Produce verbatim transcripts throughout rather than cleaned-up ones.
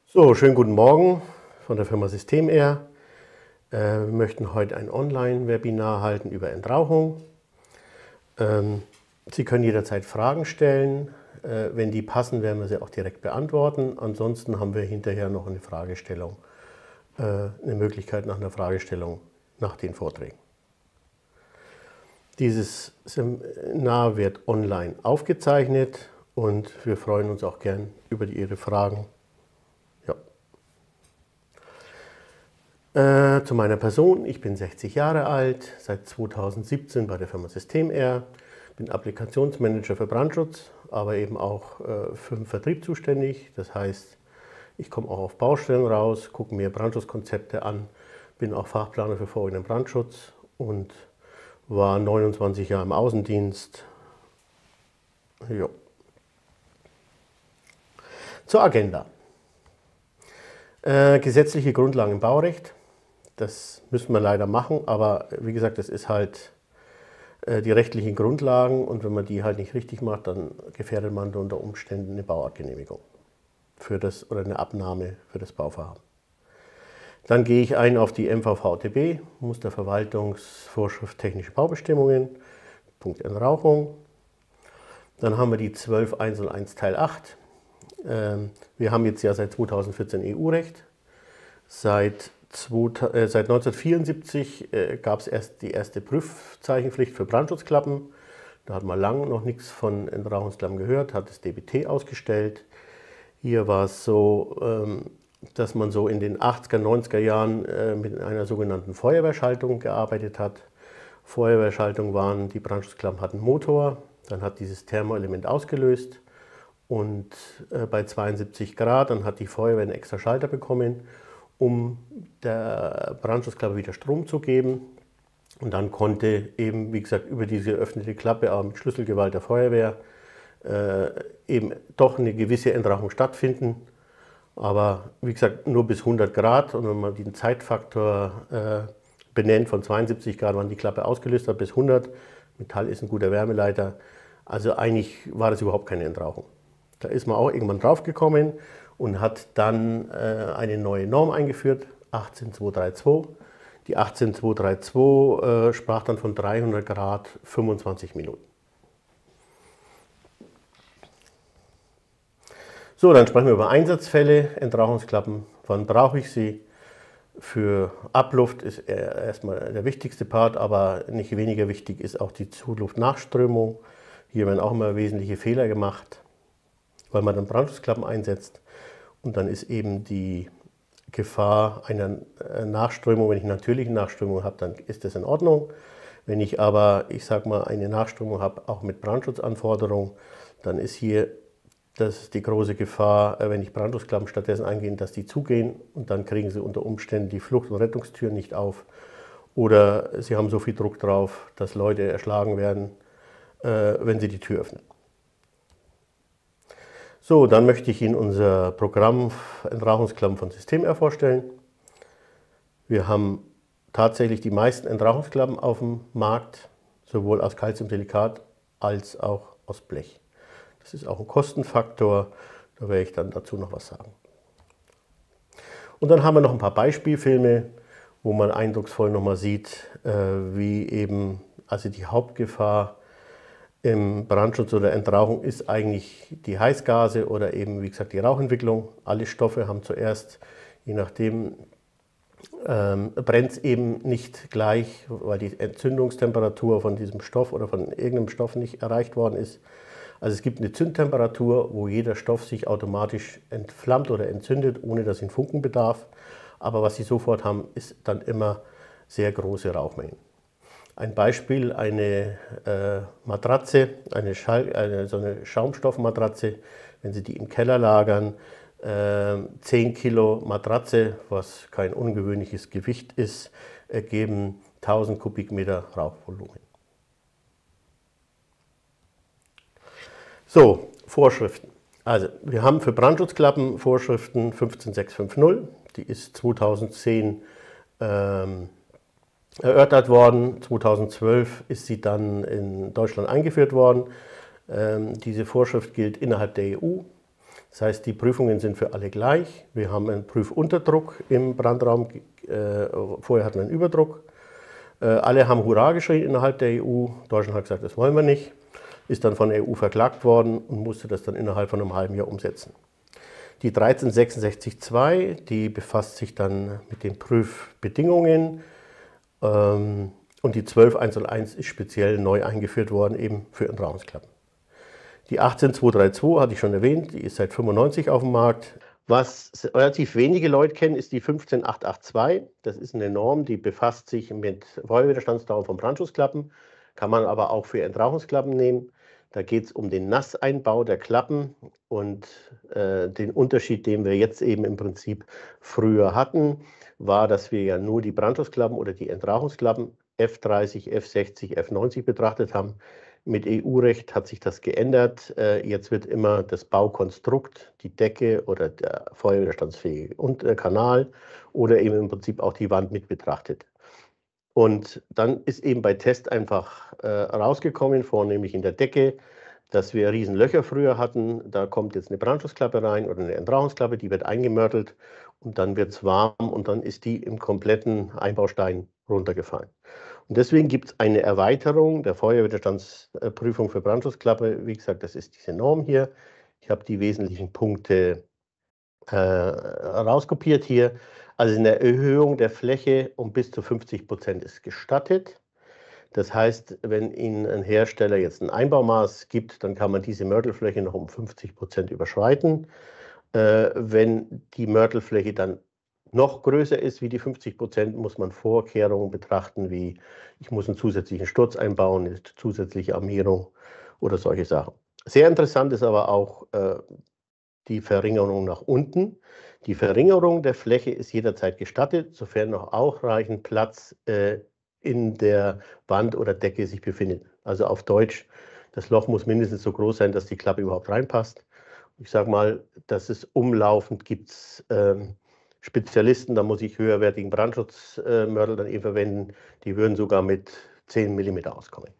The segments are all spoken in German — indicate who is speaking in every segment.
Speaker 1: So, schönen guten Morgen von der Firma SystemR. Äh, wir möchten heute ein Online-Webinar halten über Entrauchung. Ähm, Sie können jederzeit Fragen stellen. Äh, wenn die passen, werden wir sie auch direkt beantworten. Ansonsten haben wir hinterher noch eine Fragestellung, äh, eine Möglichkeit nach einer Fragestellung nach den Vorträgen. Dieses Seminar wird online aufgezeichnet und wir freuen uns auch gern über Ihre Fragen. Äh, zu meiner Person, ich bin sechzig Jahre alt, seit zweitausendsiebzehn bei der Firma SystemR, bin Applikationsmanager für Brandschutz, aber eben auch äh, für den Vertrieb zuständig. Das heißt, ich komme auch auf Baustellen raus, gucke mir Brandschutzkonzepte an, bin auch Fachplaner für vorrangenden Brandschutz und war neunundzwanzig Jahre im Außendienst. Jo. Zur Agenda. Äh, gesetzliche Grundlagen im Baurecht. Das müssen wir leider machen, aber wie gesagt, das ist halt äh, die rechtlichen Grundlagen und wenn man die halt nicht richtig macht, dann gefährdet man unter Umständen eine Bauartgenehmigung für das oder eine Abnahme für das Bauvorhaben. Dann gehe ich ein auf die M V V T B, Musterverwaltungsvorschrift technische Baubestimmungen, Punkt Entrauchung. Dann haben wir die zwölf Punkt eins null eins Teil acht. Ähm, wir haben jetzt ja seit zweitausendvierzehn E U-Recht. Seit Äh, seit neunzehnhundertvierundsiebzig äh, gab es erst die erste Prüfzeichenpflicht für Brandschutzklappen. Da hat man lange noch nichts von Entrauchungsklappen gehört, hat das D B T ausgestellt. Hier war es so, ähm, dass man so in den achtziger, neunziger Jahren äh, mit einer sogenannten Feuerwehrschaltung gearbeitet hat. Feuerwehrschaltung waren, die Brandschutzklappen hatten Motor, dann hat dieses Thermoelement ausgelöst und äh, bei zweiundsiebzig Grad, dann hat die Feuerwehr einen extra Schalter bekommen, um der Brandschutzklappe wieder Strom zu geben. Und dann konnte eben, wie gesagt, über diese geöffnete Klappe, aber mit Schlüsselgewalt der Feuerwehr, äh, eben doch eine gewisse Entrauchung stattfinden. Aber wie gesagt, nur bis hundert Grad. Und wenn man den Zeitfaktor äh, benennt von zweiundsiebzig Grad, wann die Klappe ausgelöst hat, bis hundert. Metall ist ein guter Wärmeleiter. Also eigentlich war das überhaupt keine Entrauchung. Da ist man auch irgendwann drauf gekommen und hat dann äh, eine neue Norm eingeführt, achtzehn Punkt zweihundertzweiunddreißig. Die achtzehn Punkt zweihundertdreißig äh, sprach dann von dreihundert Grad fünfundzwanzig Minuten. So, dann sprechen wir über Einsatzfälle, Entrauchungsklappen. Wann brauche ich sie? Für Abluft ist erstmal der wichtigste Part, aber nicht weniger wichtig ist auch die Zuluftnachströmung. Hier werden auch immer wesentliche Fehler gemacht, weil man dann Brandschutzklappen einsetzt. Und dann ist eben die Gefahr einer Nachströmung, wenn ich eine natürliche Nachströmung habe, dann ist das in Ordnung. Wenn ich aber, ich sage mal, eine Nachströmung habe, auch mit Brandschutzanforderungen, dann ist hier das die große Gefahr, wenn ich Brandschutzklappen stattdessen eingehe, dass die zugehen und dann kriegen sie unter Umständen die Flucht- und Rettungstüren nicht auf. Oder sie haben so viel Druck drauf, dass Leute erschlagen werden, wenn sie die Tür öffnen. So, dann möchte ich Ihnen unser Programm Entrauchungsklappen von SystemR vorstellen. Wir haben tatsächlich die meisten Entrauchungsklappen auf dem Markt, sowohl aus Calciumsilikat als auch aus Blech. Das ist auch ein Kostenfaktor, da werde ich dann dazu noch was sagen. Und dann haben wir noch ein paar Beispielfilme, wo man eindrucksvoll nochmal sieht, wie eben also die Hauptgefahr im Brandschutz oder Entrauchung ist eigentlich die Heißgase oder eben, wie gesagt, die Rauchentwicklung. Alle Stoffe haben zuerst, je nachdem, ähm, brennt es eben nicht gleich, weil die Entzündungstemperatur von diesem Stoff oder von irgendeinem Stoff nicht erreicht worden ist. Also es gibt eine Zündtemperatur, wo jeder Stoff sich automatisch entflammt oder entzündet, ohne dass ihn Funken bedarf. Aber was Sie sofort haben, ist dann immer sehr große Rauchmengen. Ein Beispiel, eine äh, Matratze, eine, Schall, eine, so eine Schaumstoffmatratze, wenn Sie die im Keller lagern, äh, zehn Kilo Matratze, was kein ungewöhnliches Gewicht ist, ergeben tausend Kubikmeter Rauchvolumen. So, Vorschriften. Also, wir haben für Brandschutzklappen Vorschriften fünfzehn Punkt sechs fünf null, die ist zweitausendzehn ähm, erörtert worden. zweitausendzwölf ist sie dann in Deutschland eingeführt worden. Ähm, diese Vorschrift gilt innerhalb der E U. Das heißt, die Prüfungen sind für alle gleich. Wir haben einen Prüfunterdruck im Brandraum. Äh, vorher hatten wir einen Überdruck. Äh, alle haben Hurra geschrien innerhalb der E U. Deutschland hat gesagt, das wollen wir nicht. Ist dann von der E U verklagt worden und musste das dann innerhalb von einem halben Jahr umsetzen. Die dreizehn sechsundsechzig zwei, die befasst sich dann mit den Prüfbedingungen. Ähm, und die zwölf hunderteins ist speziell neu eingeführt worden, eben für Entrauungsklappen. Die achtzehn zweihundertzweiunddreißig hatte ich schon erwähnt, die ist seit fünfundneunzig auf dem Markt. Was relativ wenige Leute kennen, ist die fünfzehn achthundertzweiundachtzig. Das ist eine Norm, die befasst sich mit Feuerwiderstandsdauer von Brandschutzklappen, kann man aber auch für Entrauchungsklappen nehmen. Da geht es um den Nasseinbau der Klappen und äh, den Unterschied, den wir jetzt eben im Prinzip früher hatten, war, dass wir ja nur die Brandschutzklappen oder die Entrauchungsklappen F dreißig, F sechzig, F neunzig betrachtet haben. Mit E U-Recht hat sich das geändert. Jetzt wird immer das Baukonstrukt, die Decke oder der feuerwiderstandsfähige Kanal oder eben im Prinzip auch die Wand mit betrachtet. Und dann ist eben bei Test einfach äh, rausgekommen, vornehmlich in der Decke, dass wir Riesenlöcher früher hatten. Da kommt jetzt eine Brandschutzklappe rein oder eine Entrauchungsklappe, die wird eingemörtelt und dann wird es warm und dann ist die im kompletten Einbaustein runtergefallen. Und deswegen gibt es eine Erweiterung der Feuerwiderstandsprüfung für Brandschutzklappe. Wie gesagt, das ist diese Norm hier. Ich habe die wesentlichen Punkte äh, rauskopiert hier. Also eine Erhöhung der Fläche um bis zu fünfzig Prozent ist gestattet. Das heißt, wenn Ihnen ein Hersteller jetzt ein Einbaumaß gibt, dann kann man diese Mörtelfläche noch um fünfzig Prozent überschreiten. Äh, wenn die Mörtelfläche dann noch größer ist wie die fünfzig Prozent, muss man Vorkehrungen betrachten, wie ich muss einen zusätzlichen Sturz einbauen, eine zusätzliche Armierung oder solche Sachen. Sehr interessant ist aber auch äh, die Verringerung nach unten. Die Verringerung der Fläche ist jederzeit gestattet, sofern noch ausreichend Platz äh, in der Wand oder Decke sich befindet. Also auf Deutsch, das Loch muss mindestens so groß sein, dass die Klappe überhaupt reinpasst. Ich sage mal, dass es umlaufend gibt es ähm, Spezialisten, da muss ich höherwertigen Brandschutzmörtel dann eben verwenden, die würden sogar mit zehn Millimeter auskommen.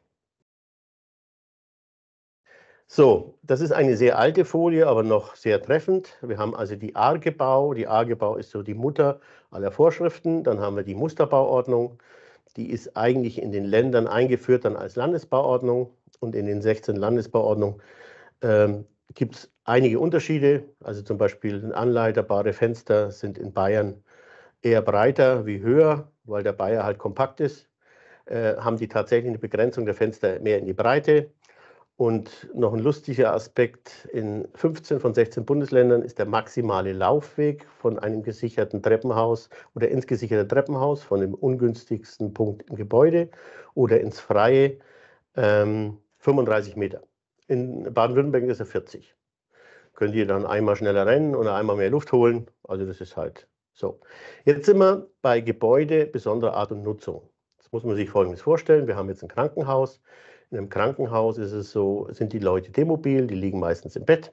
Speaker 1: So, das ist eine sehr alte Folie, aber noch sehr treffend. Wir haben also die ARGE-Bau. Die ARGE-Bau ist so die Mutter aller Vorschriften. Dann haben wir die Musterbauordnung. Die ist eigentlich in den Ländern eingeführt dann als Landesbauordnung. Und in den sechzehn Landesbauordnungen ähm, gibt es einige Unterschiede. Also zum Beispiel anleiterbare Fenster sind in Bayern eher breiter wie höher, weil der Bayer halt kompakt ist. Äh, haben die tatsächlich eine Begrenzung der Fenster mehr in die Breite. Und noch ein lustiger Aspekt, in fünfzehn von sechzehn Bundesländern ist der maximale Laufweg von einem gesicherten Treppenhaus oder ins gesicherte Treppenhaus von dem ungünstigsten Punkt im Gebäude oder ins Freie ähm, fünfunddreißig Meter. In Baden-Württemberg ist er vierzig. Könnt ihr dann einmal schneller rennen oder einmal mehr Luft holen. Also das ist halt so. Jetzt sind wir bei Gebäude besonderer Art und Nutzung. Das muss man sich Folgendes vorstellen. Wir haben jetzt ein Krankenhaus. In einem Krankenhaus ist es so, sind die Leute demobil, die liegen meistens im Bett.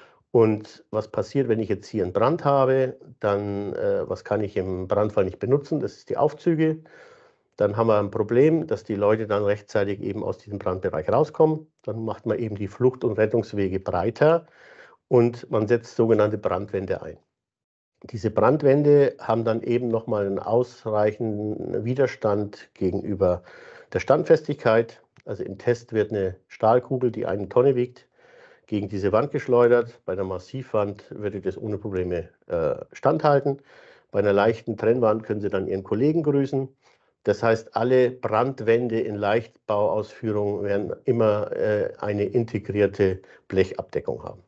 Speaker 1: Und was passiert, wenn ich jetzt hier einen Brand habe? Dann, äh, was kann ich im Brandfall nicht benutzen? Das ist die Aufzüge. Dann haben wir ein Problem, dass die Leute dann rechtzeitig eben aus diesem Brandbereich rauskommen. Dann macht man eben die Flucht- und Rettungswege breiter und man setzt sogenannte Brandwände ein. Diese Brandwände haben dann eben nochmal einen ausreichenden Widerstand gegenüber der Standfestigkeit. Also im Test wird eine Stahlkugel, die eine Tonne wiegt, gegen diese Wand geschleudert. Bei einer Massivwand würde das ohne Probleme äh, standhalten. Bei einer leichten Trennwand können Sie dann Ihren Kollegen grüßen. Das heißt, alle Brandwände in Leichtbauausführung werden immer äh, eine integrierte Blechabdeckung haben.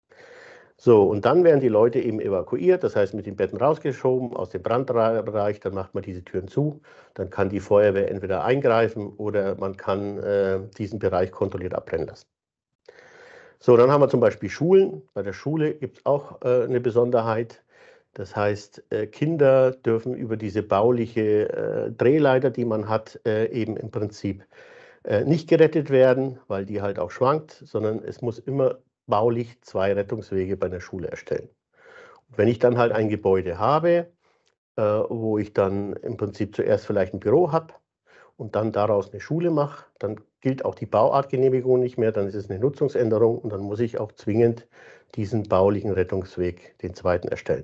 Speaker 1: So, und dann werden die Leute eben evakuiert, das heißt mit den Betten rausgeschoben aus dem Brandbereich, dann macht man diese Türen zu, dann kann die Feuerwehr entweder eingreifen oder man kann äh, diesen Bereich kontrolliert abbrennen lassen. So, dann haben wir zum Beispiel Schulen. Bei der Schule gibt es auch äh, eine Besonderheit. Das heißt, äh, Kinder dürfen über diese bauliche äh, Drehleiter, die man hat, äh, eben im Prinzip äh, nicht gerettet werden, weil die halt auch schwankt, sondern es muss immer baulich zwei Rettungswege bei der Schule erstellen. Und wenn ich dann halt ein Gebäude habe, äh, wo ich dann im Prinzip zuerst vielleicht ein Büro habe und dann daraus eine Schule mache, dann gilt auch die Bauartgenehmigung nicht mehr, dann ist es eine Nutzungsänderung und dann muss ich auch zwingend diesen baulichen Rettungsweg, den zweiten, erstellen.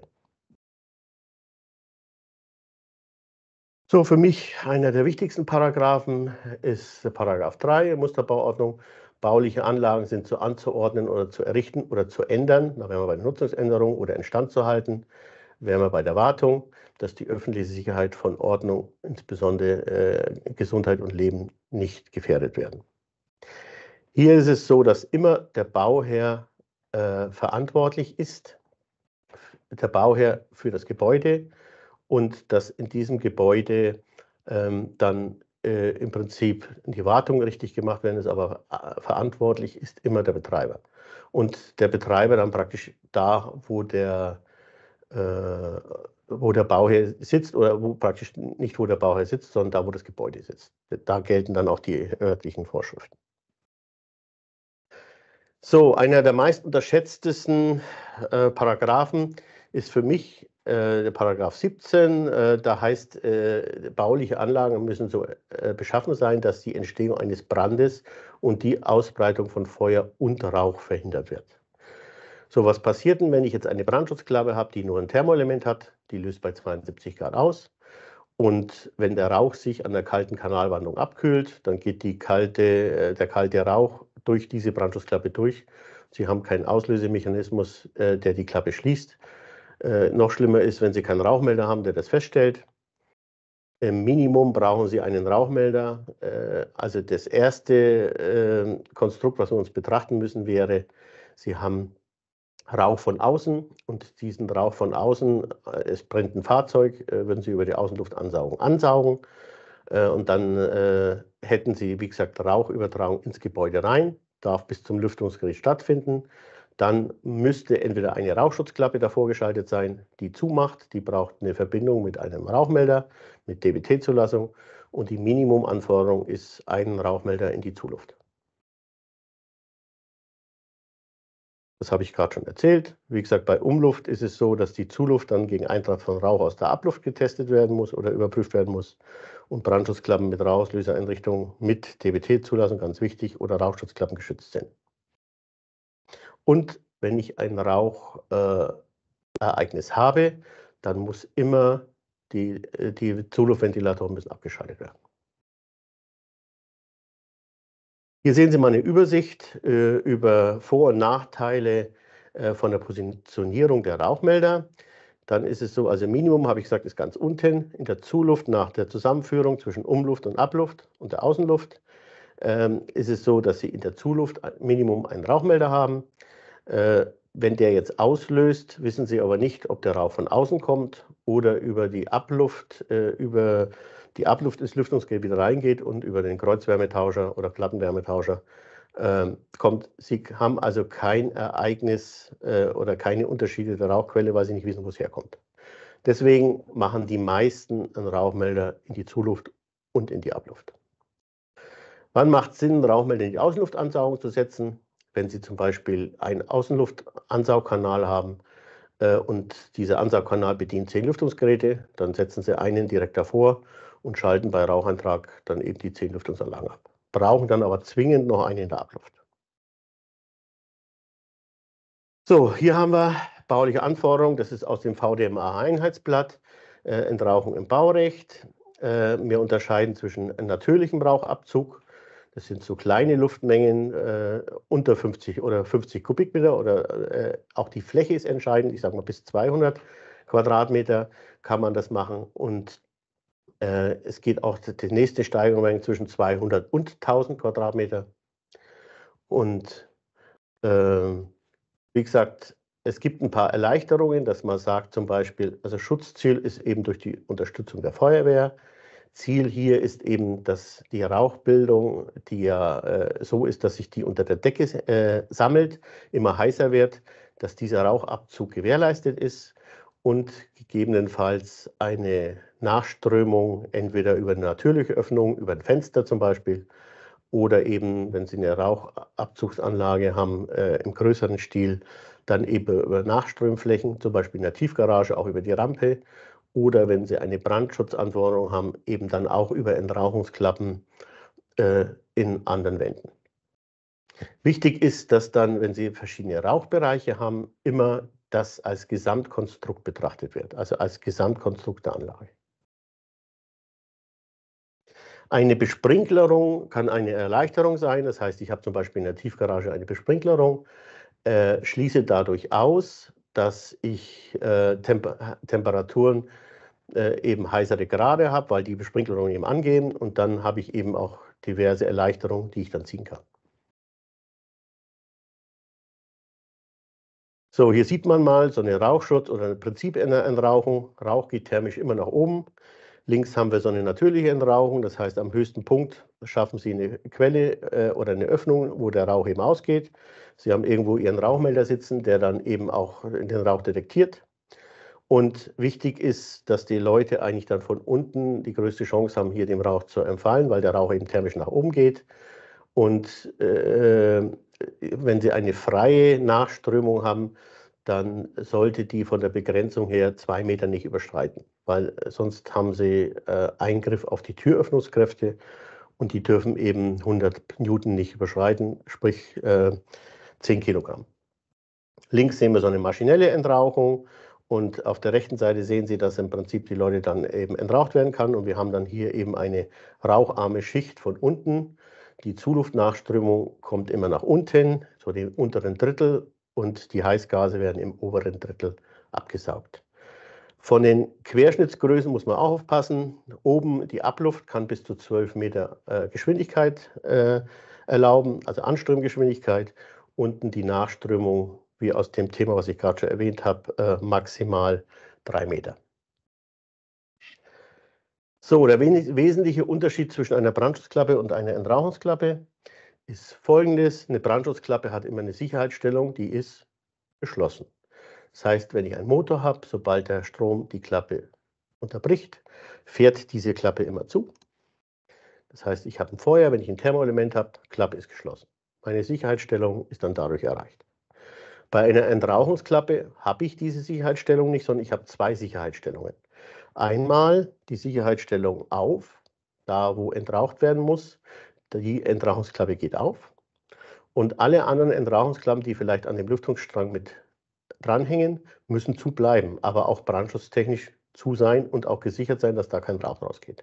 Speaker 1: So, für mich einer der wichtigsten Paragraphen ist der Paragraph drei der Musterbauordnung. Bauliche Anlagen sind zu anzuordnen oder zu errichten oder zu ändern. Da wären wir bei der Nutzungsänderung oder instand zu halten. Wären wir bei der Wartung, dass die öffentliche Sicherheit von Ordnung, insbesondere äh, Gesundheit und Leben, nicht gefährdet werden. Hier ist es so, dass immer der Bauherr äh, verantwortlich ist, der Bauherr für das Gebäude, und dass in diesem Gebäude ähm, dann äh, im Prinzip die Wartung richtig gemacht werden ist, aber äh, verantwortlich ist immer der Betreiber. Und der Betreiber dann praktisch da, wo der, äh, wo der Bauherr sitzt, oder wo praktisch nicht wo der Bauherr sitzt, sondern da, wo das Gebäude sitzt. Da gelten dann auch die örtlichen Vorschriften. So, einer der meist unterschätztesten äh, Paragraphen ist für mich äh, der Paragraph siebzehn. Äh, da heißt, äh, bauliche Anlagen müssen so äh, beschaffen sein, dass die Entstehung eines Brandes und die Ausbreitung von Feuer und Rauch verhindert wird. So, was passiert denn, wenn ich jetzt eine Brandschutzklappe habe, die nur ein Thermoelement hat? Die löst bei zweiundsiebzig Grad aus. Und wenn der Rauch sich an der kalten Kanalwandung abkühlt, dann geht die kalte, äh, der kalte Rauch durch diese Brandschutzklappe durch. Sie haben keinen Auslösemechanismus, äh, der die Klappe schließt. Äh, noch schlimmer ist, wenn Sie keinen Rauchmelder haben, der das feststellt. Im Minimum brauchen Sie einen Rauchmelder. Äh, also das erste äh, Konstrukt, was wir uns betrachten müssen, wäre, Sie haben Rauch von außen, und diesen Rauch von außen, äh, es brennt ein Fahrzeug, äh, würden Sie über die Außenluftansaugung ansaugen, äh, und dann äh, hätten Sie, wie gesagt, Rauchübertragung ins Gebäude rein, darf bis zum Lüftungsgerät stattfinden. Dann müsste entweder eine Rauchschutzklappe davor geschaltet sein, die zumacht, die braucht eine Verbindung mit einem Rauchmelder, mit D W T-Zulassung, und die Minimumanforderung ist ein Rauchmelder in die Zuluft. Das habe ich gerade schon erzählt. Wie gesagt, bei Umluft ist es so, dass die Zuluft dann gegen Eintritt von Rauch aus der Abluft getestet werden muss oder überprüft werden muss. Und Brandschutzklappen mit Rauchauslösereinrichtung mit D W T-Zulassung, ganz wichtig, oder Rauchschutzklappen geschützt sind. Und wenn ich ein Rauchereignis äh, habe, dann muss immer die, die Zuluftventilatoren müssen abgeschaltet werden. Hier sehen Sie mal eine Übersicht äh, über Vor- und Nachteile äh, von der Positionierung der Rauchmelder. Dann ist es so, also Minimum, habe ich gesagt, ist ganz unten in der Zuluft nach der Zusammenführung zwischen Umluft und Abluft und der Außenluft. Ähm, ist es so, dass Sie in der Zuluft Minimum einen Rauchmelder haben. Äh, wenn der jetzt auslöst, wissen Sie aber nicht, ob der Rauch von außen kommt oder über die Abluft, äh, über die Abluft ins Lüftungsgerät wieder reingeht und über den Kreuzwärmetauscher oder Plattenwärmetauscher äh, kommt. Sie haben also kein Ereignis äh, oder keine Unterschiede der Rauchquelle, weil Sie nicht wissen, wo es herkommt. Deswegen machen die meisten einen Rauchmelder in die Zuluft und in die Abluft. Wann macht es Sinn, einen Rauchmelder in die Außenluftansaugung zu setzen? Wenn Sie zum Beispiel einen Außenluftansaugkanal haben äh, und dieser Ansaugkanal bedient zehn Lüftungsgeräte, dann setzen Sie einen direkt davor und schalten bei Raucheintrag dann eben die zehn Lüftungsanlagen ab. Brauchen dann aber zwingend noch einen in der Abluft. So, hier haben wir bauliche Anforderungen. Das ist aus dem V D M A-Einheitsblatt, äh, Entrauchung im Baurecht. Äh, wir unterscheiden zwischen natürlichem Rauchabzug. Das sind so kleine Luftmengen äh, unter fünfzig oder fünfzig Kubikmeter, oder äh, auch die Fläche ist entscheidend. Ich sage mal, bis zweihundert Quadratmeter kann man das machen. Und äh, es geht auch die nächste Steigerung zwischen zweihundert und tausend Quadratmeter. Und äh, wie gesagt, es gibt ein paar Erleichterungen, dass man sagt zum Beispiel, also Schutzziel ist eben durch die Unterstützung der Feuerwehr. Ziel hier ist eben, dass die Rauchbildung, die ja äh, so ist, dass sich die unter der Decke äh, sammelt, immer heißer wird, dass dieser Rauchabzug gewährleistet ist und gegebenenfalls eine Nachströmung entweder über eine natürliche Öffnung, über ein Fenster zum Beispiel, oder eben, wenn Sie eine Rauchabzugsanlage haben äh, im größeren Stil, dann eben über Nachströmflächen, zum Beispiel in der Tiefgarage, auch über die Rampe, oder wenn Sie eine Brandschutzanforderung haben, eben dann auch über Entrauchungsklappen äh, in anderen Wänden. Wichtig ist, dass dann, wenn Sie verschiedene Rauchbereiche haben, immer das als Gesamtkonstrukt betrachtet wird, also als Gesamtkonstrukt der Anlage. Eine Besprinklerung kann eine Erleichterung sein, das heißt, ich habe zum Beispiel in der Tiefgarage eine Besprinklerung, äh, schließe dadurch aus, dass ich äh, Temper Temperaturen äh, eben heißere Grade habe, weil die Besprinklerungen eben angehen, und dann habe ich eben auch diverse Erleichterungen, die ich dann ziehen kann. So, hier sieht man mal so eine Rauchschutz oder ein Prinzip einer Entrauchung. Rauch geht thermisch immer nach oben. Links haben wir so eine natürliche Entrauchung, das heißt, am höchsten Punkt schaffen Sie eine Quelle äh, oder eine Öffnung, wo der Rauch eben ausgeht. Sie haben irgendwo Ihren Rauchmelder sitzen, der dann eben auch den Rauch detektiert. Und wichtig ist, dass die Leute eigentlich dann von unten die größte Chance haben, hier dem Rauch zu entfallen, weil der Rauch eben thermisch nach oben geht. Und äh, wenn Sie eine freie Nachströmung haben, dann sollte die von der Begrenzung her zwei Meter nicht überschreiten, weil sonst haben Sie äh, Eingriff auf die Türöffnungskräfte und die dürfen eben hundert Newton nicht überschreiten, sprich äh, zehn Kilogramm. Links sehen wir so eine maschinelle Entrauchung und auf der rechten Seite sehen Sie, dass im Prinzip die Leute dann eben entraucht werden kann, und wir haben dann hier eben eine raucharme Schicht von unten. Die Zuluftnachströmung kommt immer nach unten, so den unteren Drittel, und die Heißgase werden im oberen Drittel abgesaugt. Von den Querschnittsgrößen muss man auch aufpassen. Oben die Abluft kann bis zu zwölf Meter äh, Geschwindigkeit äh, erlauben, also Anströmgeschwindigkeit. Unten die Nachströmung, wie aus dem Thema, was ich gerade schon erwähnt habe, äh, maximal drei Meter. So, der wesentliche Unterschied zwischen einer Brandschutzklappe und einer Entrauchungsklappe ist folgendes: Eine Brandschutzklappe hat immer eine Sicherheitsstellung, die ist geschlossen. Das heißt, wenn ich einen Motor habe, sobald der Strom die Klappe unterbricht, fährt diese Klappe immer zu. Das heißt, ich habe ein Feuer, wenn ich ein Thermoelement habe, Klappe ist geschlossen. Meine Sicherheitsstellung ist dann dadurch erreicht. Bei einer Entrauchungsklappe habe ich diese Sicherheitsstellung nicht, sondern ich habe zwei Sicherheitsstellungen. Einmal die Sicherheitsstellung auf, da wo entraucht werden muss, die Entrauchungsklappe geht auf. Und alle anderen Entrauchungsklappen, die vielleicht an dem Lüftungsstrang mit dranhängen, müssen zu bleiben, aber auch brandschutztechnisch zu sein und auch gesichert sein, dass da kein Rauch rausgeht.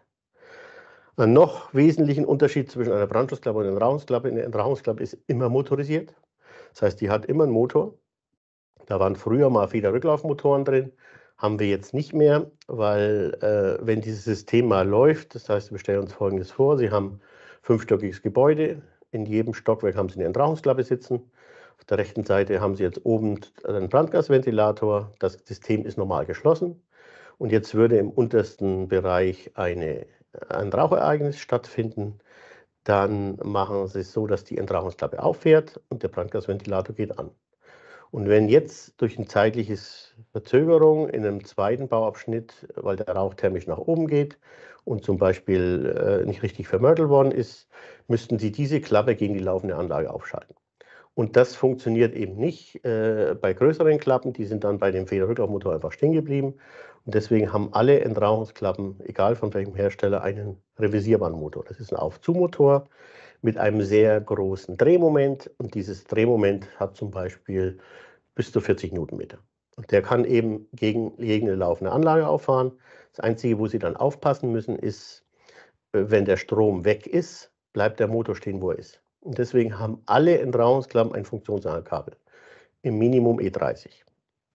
Speaker 1: Ein noch wesentlichen Unterschied zwischen einer Brandschutzklappe und einer Entrauchungsklappe: Eine Entrauchungsklappe ist immer motorisiert. Das heißt, die hat immer einen Motor. Da waren früher mal Federrücklaufmotoren drin, haben wir jetzt nicht mehr, weil äh, wenn dieses System mal läuft, das heißt, wir stellen uns Folgendes vor: Sie haben ein fünfstöckiges Gebäude, in jedem Stockwerk haben Sie eine Entrauchungsklappe sitzen. Auf der rechten Seite haben Sie jetzt oben einen Brandgasventilator, das System ist normal geschlossen, und jetzt würde im untersten Bereich eine, ein Rauchereignis stattfinden. Dann machen Sie es so, dass die Entrauchungsklappe auffährt und der Brandgasventilator geht an. Und wenn jetzt durch eine zeitliche Verzögerung in einem zweiten Bauabschnitt, weil der Rauch thermisch nach oben geht und zum Beispiel äh, nicht richtig vermörtelt worden ist, müssten Sie diese Klappe gegen die laufende Anlage aufschalten. Und das funktioniert eben nicht äh, bei größeren Klappen, die sind dann bei dem Federrücklaufmotor einfach stehen geblieben. Und deswegen haben alle Entrauchungsklappen, egal von welchem Hersteller, einen revisierbaren Motor. Das ist ein Auf-zu-Motor mit einem sehr großen Drehmoment, und dieses Drehmoment hat zum Beispiel bis zu vierzig Newtonmeter. Und der kann eben gegen, gegen eine laufende Anlage auffahren. Das Einzige, wo Sie dann aufpassen müssen, ist, wenn der Strom weg ist, bleibt der Motor stehen, wo er ist. Und deswegen haben alle Entrauchungsklappen ein Funktionsankerkabel, im Minimum E dreißig.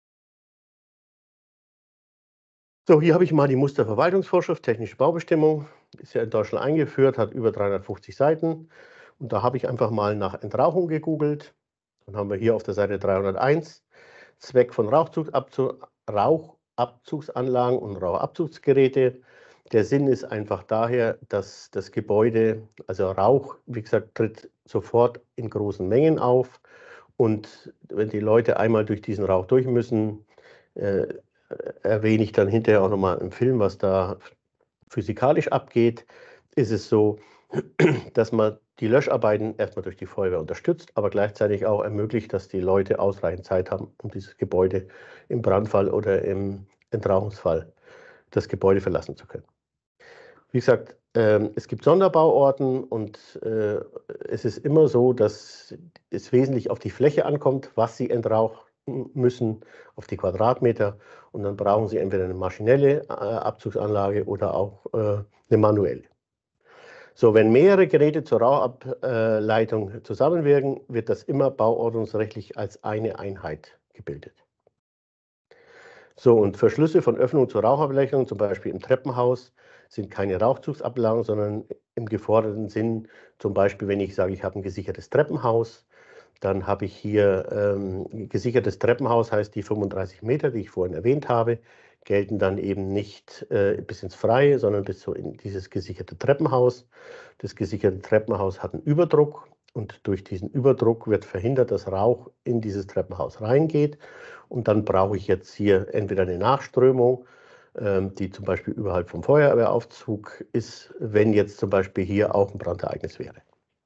Speaker 1: So, hier habe ich mal die Musterverwaltungsvorschrift, technische Baubestimmung. Ist ja in Deutschland eingeführt, hat über dreihundertfünfzig Seiten. Und da habe ich einfach mal nach Entrauchung gegoogelt. Dann haben wir hier auf der Seite dreihunderteins Zweck von Rauchzugabzu- Rauchabzugsanlagen und Rauchabzugsgeräte. Der Sinn ist einfach daher, dass das Gebäude, also Rauch, wie gesagt, tritt sofort in großen Mengen auf. Und wenn die Leute einmal durch diesen Rauch durch müssen, äh, erwähne ich dann hinterher auch nochmal im Film, was da physikalisch abgeht, ist es so, dass man die Löscharbeiten erstmal durch die Feuerwehr unterstützt, aber gleichzeitig auch ermöglicht, dass die Leute ausreichend Zeit haben, um dieses Gebäude im Brandfall oder im Entrauchungsfall das Gebäude verlassen zu können. Wie gesagt, ähm, es gibt Sonderbauorten und äh, es ist immer so, dass es wesentlich auf die Fläche ankommt, was Sie entrauchen müssen, auf die Quadratmeter. Und dann brauchen Sie entweder eine maschinelle äh, Abzugsanlage oder auch äh, eine manuelle. So, wenn mehrere Geräte zur Rauchableitung zusammenwirken, wird das immer bauordnungsrechtlich als eine Einheit gebildet. So, und Verschlüsse von Öffnungen zur Rauchableitung, zum Beispiel im Treppenhaus, sind keine Rauchzugsablagen, sondern im geforderten Sinn, zum Beispiel, wenn ich sage, ich habe ein gesichertes Treppenhaus, dann habe ich hier ähm, gesichertes Treppenhaus, heißt die fünfunddreißig Meter, die ich vorhin erwähnt habe, gelten dann eben nicht äh, bis ins Freie, sondern bis so in dieses gesicherte Treppenhaus. Das gesicherte Treppenhaus hat einen Überdruck und durch diesen Überdruck wird verhindert, dass Rauch in dieses Treppenhaus reingeht. Und dann brauche ich jetzt hier entweder eine Nachströmung, ähm, die zum Beispiel überhalb vom Feuerwehraufzug ist, wenn jetzt zum Beispiel hier auch ein Brandereignis wäre.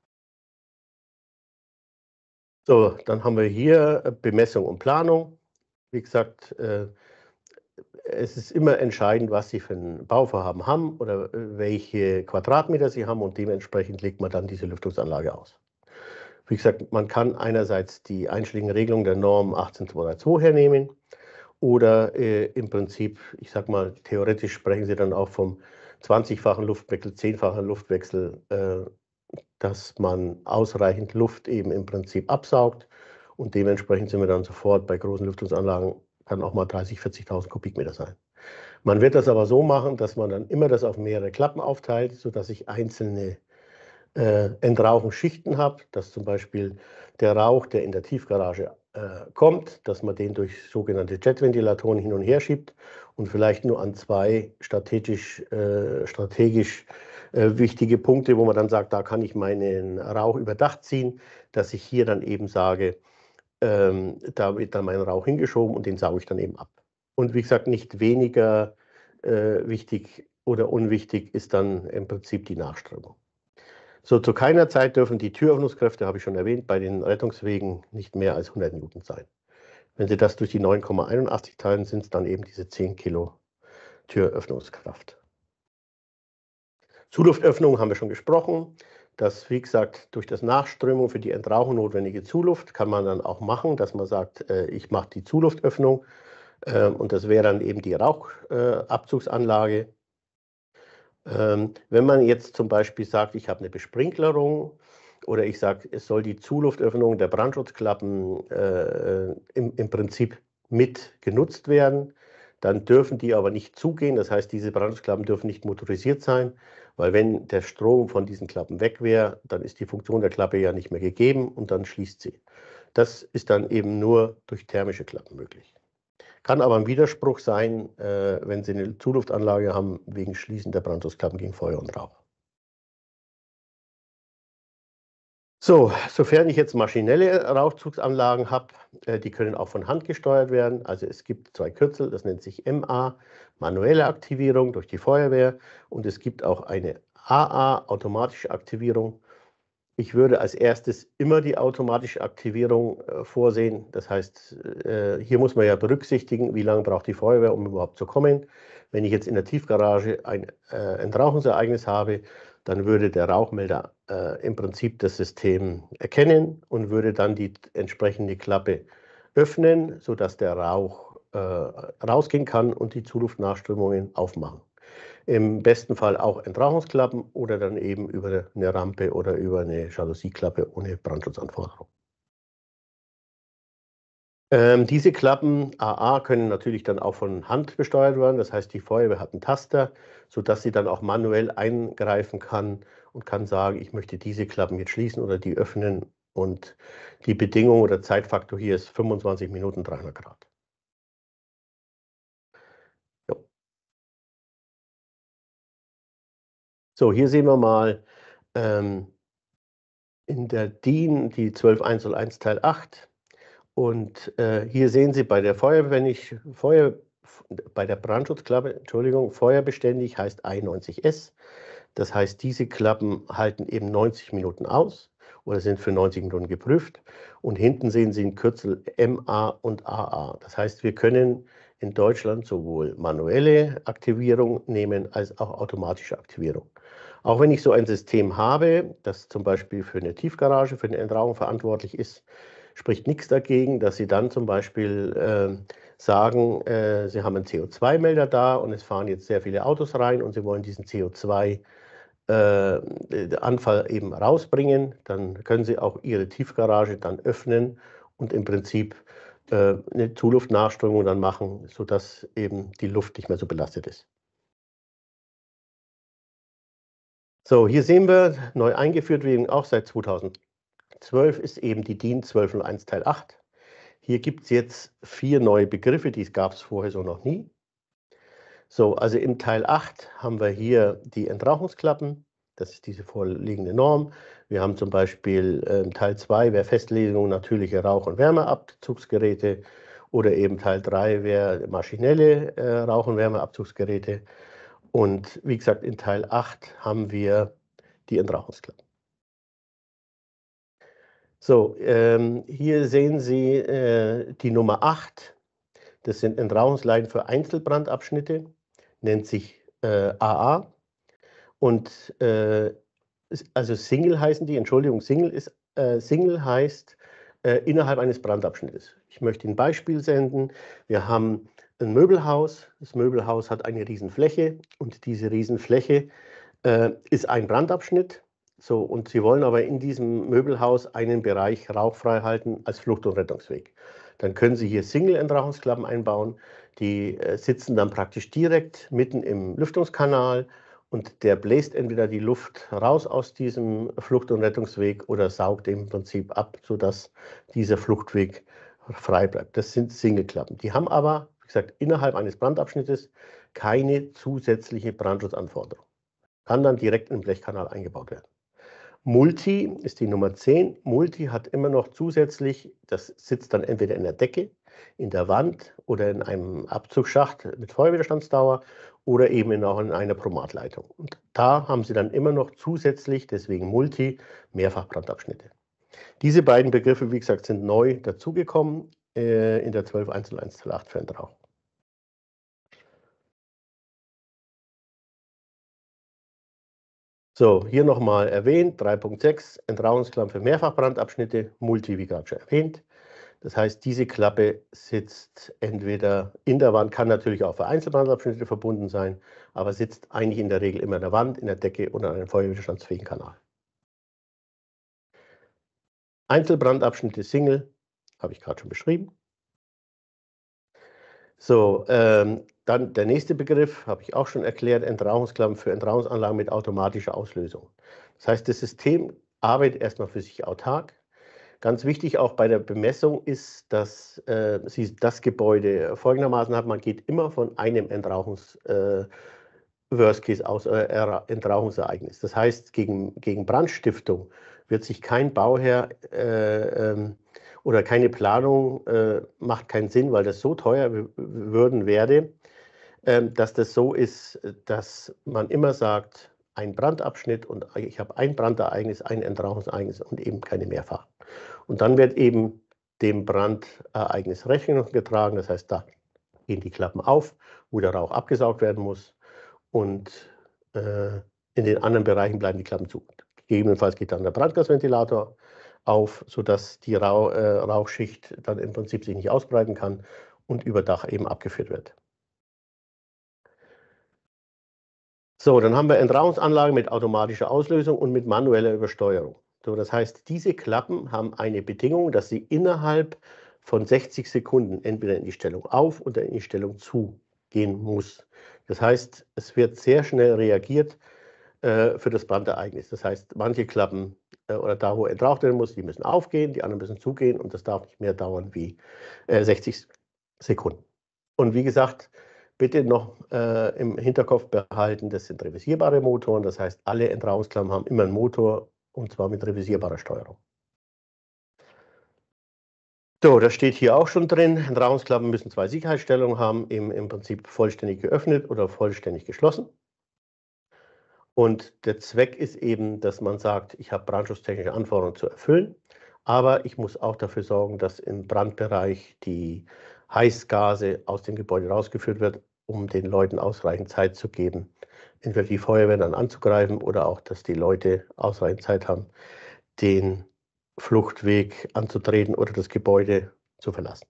Speaker 1: So, dann haben wir hier Bemessung und Planung. Wie gesagt, äh, es ist immer entscheidend, was Sie für ein Bauvorhaben haben oder welche Quadratmeter Sie haben und dementsprechend legt man dann diese Lüftungsanlage aus. Wie gesagt, man kann einerseits die einschlägigen Regelungen der Norm achtzehn Punkt zweihundertzweiundzwanzig hernehmen oder äh, im Prinzip, ich sag mal, theoretisch sprechen Sie dann auch vom zwanzigfachen Luftwechsel, zehnfachen Luftwechsel, äh, dass man ausreichend Luft eben im Prinzip absaugt und dementsprechend sind wir dann sofort bei großen Lüftungsanlagen, kann auch mal dreißigtausend, vierzigtausend Kubikmeter sein. Man wird das aber so machen, dass man dann immer das auf mehrere Klappen aufteilt, sodass ich einzelne äh, Entrauchungsschichten habe, dass zum Beispiel der Rauch, der in der Tiefgarage äh, kommt, dass man den durch sogenannte Jetventilatoren hin und her schiebt und vielleicht nur an zwei strategisch, äh, strategisch äh, wichtige Punkte, wo man dann sagt, da kann ich meinen Rauch über Dach ziehen, dass ich hier dann eben sage, ähm, da wird dann mein Rauch hingeschoben und den sauge ich dann eben ab. Und wie gesagt, nicht weniger äh, wichtig oder unwichtig ist dann im Prinzip die Nachströmung. So, zu keiner Zeit dürfen die Türöffnungskräfte, habe ich schon erwähnt, bei den Rettungswegen nicht mehr als hundert Newton sein. Wenn Sie das durch die neun Komma einundachtzig teilen, sind es dann eben diese zehn Kilo Türöffnungskraft. Zuluftöffnung haben wir schon gesprochen. Das, wie gesagt, durch das Nachströmung für die Entrauchung notwendige Zuluft kann man dann auch machen, dass man sagt, äh, ich mache die Zuluftöffnung äh, und das wäre dann eben die Rauchabzugsanlage. Ähm, wenn man jetzt zum Beispiel sagt, ich habe eine Besprinklerung oder ich sage, es soll die Zuluftöffnung der Brandschutzklappen äh, im, im Prinzip mit genutzt werden, dann dürfen die aber nicht zugehen. Das heißt, diese Brandschutzklappen dürfen nicht motorisiert sein, weil wenn der Strom von diesen Klappen weg wäre, dann ist die Funktion der Klappe ja nicht mehr gegeben und dann schließt sie. Das ist dann eben nur durch thermische Klappen möglich. Kann aber ein Widerspruch sein, äh, wenn Sie eine Zuluftanlage haben, wegen Schließen der Brandschutzklappen gegen Feuer und Rauch. So, sofern ich jetzt maschinelle Rauchzugsanlagen habe, äh, die können auch von Hand gesteuert werden. Also es gibt zwei Kürzel, das nennt sich M A, manuelle Aktivierung durch die Feuerwehr, und es gibt auch eine A A, automatische Aktivierung. Ich würde als erstes immer die automatische Aktivierung äh, vorsehen. Das heißt, äh, hier muss man ja berücksichtigen, wie lange braucht die Feuerwehr, um überhaupt zu kommen. Wenn ich jetzt in der Tiefgarage ein äh, Entrauchungsereignis habe, dann würde der Rauchmelder äh, im Prinzip das System erkennen und würde dann die entsprechende Klappe öffnen, sodass der Rauch äh, rausgehen kann und die Zuluftnachströmungen aufmachen. Im besten Fall auch Entrauchungsklappen oder dann eben über eine Rampe oder über eine Jaloussieklappe ohne Brandschutzanforderung. Ähm, diese Klappen A A können natürlich dann auch von Hand besteuert werden. Das heißt, die Feuerwehr hat einen Taster, sodass sie dann auch manuell eingreifen kann und kann sagen, ich möchte diese Klappen jetzt schließen oder die öffnen. Und die Bedingung oder Zeitfaktor hier ist fünfundzwanzig Minuten, dreihundert Grad. Jo. So, hier sehen wir mal ähm, in der D I N die zwölf Punkt eins null eins Teil acht. Und äh, hier sehen Sie bei der Feuer, wenn ich Feuer, bei der Brandschutzklappe, Entschuldigung, feuerbeständig heißt I neunzig S. Das heißt, diese Klappen halten eben neunzig Minuten aus oder sind für neunzig Minuten geprüft. Und hinten sehen Sie ein Kürzel M A und A A. Das heißt, wir können in Deutschland sowohl manuelle Aktivierung nehmen als auch automatische Aktivierung. Auch wenn ich so ein System habe, das zum Beispiel für eine Tiefgarage, für eine Entrauchung verantwortlich ist, spricht nichts dagegen, dass Sie dann zum Beispiel äh, sagen, äh, Sie haben einen C O zwei Melder da und es fahren jetzt sehr viele Autos rein und Sie wollen diesen C O zwei äh, Anfall eben rausbringen. Dann können Sie auch Ihre Tiefgarage dann öffnen und im Prinzip äh, eine Zuluftnachströmung dann machen, sodass eben die Luft nicht mehr so belastet ist. So, hier sehen wir, neu eingeführt werden, auch seit zweitausendzwölf, ist eben die DIN zwölf null eins Teil acht. Hier gibt es jetzt vier neue Begriffe, die gab es vorher so noch nie. So, also in Teil acht haben wir hier die Entrauchungsklappen. Das ist diese vorliegende Norm. Wir haben zum Beispiel äh, Teil zwei wäre Festlegung natürliche Rauch- und Wärmeabzugsgeräte oder eben Teil drei wäre maschinelle äh, Rauch- und Wärmeabzugsgeräte. Und wie gesagt, in Teil acht haben wir die Entrauchungsklappen. So, ähm, hier sehen Sie äh, die Nummer acht. Das sind Entrauchungsleiten für Einzelbrandabschnitte, nennt sich äh, A A. Und äh, also Single heißen die, Entschuldigung, Single ist äh, Single heißt äh, innerhalb eines Brandabschnittes. Ich möchte ein Beispiel senden. Wir haben ein Möbelhaus. Das Möbelhaus hat eine Riesenfläche und diese Riesenfläche äh, ist ein Brandabschnitt. So, und Sie wollen aber in diesem Möbelhaus einen Bereich rauchfrei halten als Flucht- und Rettungsweg. Dann können Sie hier Single-Entrauchungsklappen einbauen. Die äh, sitzen dann praktisch direkt mitten im Lüftungskanal und der bläst entweder die Luft raus aus diesem Flucht- und Rettungsweg oder saugt im Prinzip ab, sodass dieser Fluchtweg frei bleibt. Das sind Single-Klappen. Die haben aber, wie gesagt, innerhalb eines Brandabschnittes keine zusätzliche Brandschutzanforderung. Kann dann direkt im Blechkanal eingebaut werden. Multi ist die Nummer zehn. Multi hat immer noch zusätzlich, das sitzt dann entweder in der Decke, in der Wand oder in einem Abzugsschacht mit Feuerwiderstandsdauer oder eben auch in einer Promatleitung. Und da haben Sie dann immer noch zusätzlich, deswegen Multi, Mehrfachbrandabschnitte. Diese beiden Begriffe, wie gesagt, sind neu dazugekommen äh, in der zwölf eins null eins Teil acht für Entrauchung. So, hier nochmal erwähnt, drei Punkt sechs, Entrauchungsklappen für Mehrfachbrandabschnitte, Multi, wie gerade schon erwähnt. Das heißt, diese Klappe sitzt entweder in der Wand, kann natürlich auch für Einzelbrandabschnitte verbunden sein, aber sitzt eigentlich in der Regel immer in der Wand, in der Decke oder an einem feuerwiderstandsfähigen Kanal. Einzelbrandabschnitte Single, habe ich gerade schon beschrieben. So, ähm, dann der nächste Begriff, habe ich auch schon erklärt, Entrauchungsklappen für Entrauchungsanlagen mit automatischer Auslösung. Das heißt, das System arbeitet erstmal für sich autark. Ganz wichtig auch bei der Bemessung ist, dass äh, Sie das Gebäude folgendermaßen haben, man geht immer von einem Entrauchungs, äh, Worst Case aus, äh, Entrauchungsereignis. Das heißt, gegen, gegen Brandstiftung wird sich kein Bauherr äh, ähm, oder keine Planung äh, macht keinen Sinn, weil das so teuer würden werde, äh, dass das so ist, dass man immer sagt, ein Brandabschnitt und ich habe ein Brandereignis, ein Entrauchungsereignis und eben keine mehrfach. Und dann wird eben dem Brandereignis Rechnung getragen, das heißt, da gehen die Klappen auf, wo der Rauch abgesaugt werden muss und äh, in den anderen Bereichen bleiben die Klappen zu. Gegebenenfalls geht dann der Brandgasventilator auf, sodass die Rauch, äh, Rauchschicht dann im Prinzip sich nicht ausbreiten kann und über Dach eben abgeführt wird. So, dann haben wir Entrauchungsanlagen mit automatischer Auslösung und mit manueller Übersteuerung. So, das heißt, diese Klappen haben eine Bedingung, dass sie innerhalb von sechzig Sekunden entweder in die Stellung auf oder in die Stellung zu gehen muss. Das heißt, es wird sehr schnell reagiert äh, für das Brandereignis. Das heißt, manche Klappen äh, oder da, wo entraucht werden muss, die müssen aufgehen, die anderen müssen zugehen und das darf nicht mehr dauern wie äh, sechzig Sekunden. Und wie gesagt, bitte noch äh, im Hinterkopf behalten, das sind revisierbare Motoren, das heißt, alle Entrauchungsklappen haben immer einen Motor und zwar mit revisierbarer Steuerung. So, das steht hier auch schon drin. Entrauchungsklappen müssen zwei Sicherheitsstellungen haben, eben im Prinzip vollständig geöffnet oder vollständig geschlossen. Und der Zweck ist eben, dass man sagt, ich habe brandschutztechnische Anforderungen zu erfüllen, aber ich muss auch dafür sorgen, dass im Brandbereich die Heißgase aus dem Gebäude rausgeführt wird, um den Leuten ausreichend Zeit zu geben, entweder die Feuerwehr dann anzugreifen oder auch, dass die Leute ausreichend Zeit haben, den Fluchtweg anzutreten oder das Gebäude zu verlassen.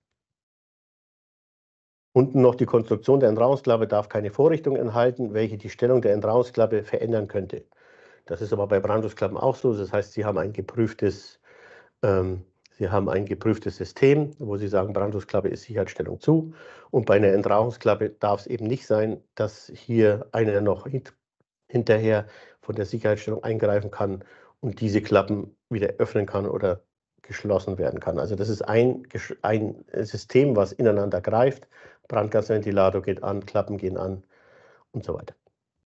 Speaker 1: Unten noch die Konstruktion der Entrauungsklappe darf keine Vorrichtung enthalten, welche die Stellung der Entrauungsklappe verändern könnte. Das ist aber bei Brandschutzklappen auch so. Das heißt, Sie haben ein geprüftes, ähm, Sie haben ein geprüftes System, wo Sie sagen, Brandschutzklappe ist Sicherheitsstellung zu. Und bei einer Entrauungsklappe darf es eben nicht sein, dass hier einer noch hint hinterher von der Sicherheitsstellung eingreifen kann und diese Klappen wieder öffnen kann oder geschlossen werden kann. Also das ist ein, ein System, was ineinander greift. Brandgasventilator geht an, Klappen gehen an und so weiter.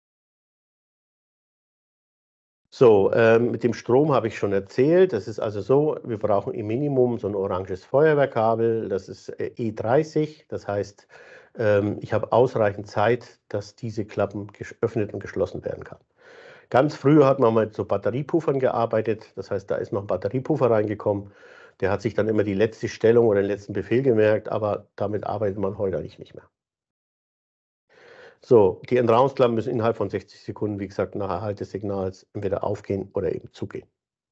Speaker 1: So, ähm, mit dem Strom habe ich schon erzählt. Das ist also so, wir brauchen im Minimum so ein oranges Feuerwehrkabel. Das ist äh, E dreißig. Das heißt, ähm, ich habe ausreichend Zeit, dass diese Klappen geöffnet und geschlossen werden kann. Ganz früher hat man mit so Batteriepuffern gearbeitet. Das heißt, da ist noch ein Batteriepuffer reingekommen. Der hat sich dann immer die letzte Stellung oder den letzten Befehl gemerkt, aber damit arbeitet man heute eigentlich nicht mehr. So, die Entrauungsklappen müssen innerhalb von sechzig Sekunden, wie gesagt, nach Erhalt des Signals entweder aufgehen oder eben zugehen.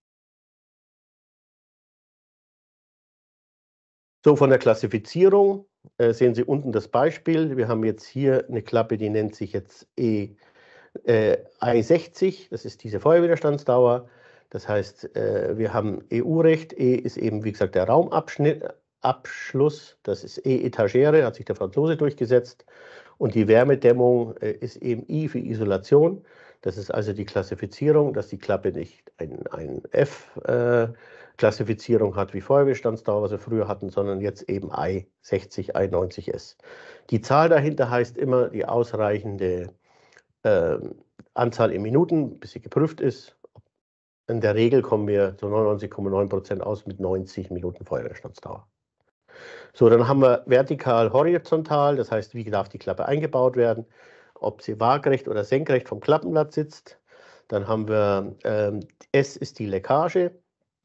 Speaker 1: So, von der Klassifizierung äh, sehen Sie unten das Beispiel. Wir haben jetzt hier eine Klappe, die nennt sich jetzt E äh, I sechzig. Das ist diese Feuerwiderstandsdauer. Das heißt, äh, wir haben E U-Recht. E ist eben, wie gesagt, der Raumabschnitt. Abschluss, das ist E-Etagere, hat sich der Franzose durchgesetzt. Und die Wärmedämmung äh, ist eben I für Isolation. Das ist also die Klassifizierung, dass die Klappe nicht ein, ein F-Klassifizierung äh, hat wie Feuerwehrstandsdauer, was wir früher hatten, sondern jetzt eben I sechzig, I neunzig S. Die Zahl dahinter heißt immer die ausreichende äh, Anzahl in Minuten, bis sie geprüft ist. In der Regel kommen wir zu neunundneunzig Komma neun Prozent aus mit neunzig Minuten Feuerwehrstandsdauer. So, dann haben wir vertikal, horizontal, das heißt, wie darf die Klappe eingebaut werden, ob sie waagerecht oder senkrecht vom Klappenblatt sitzt. Dann haben wir, ähm, S ist die Leckage.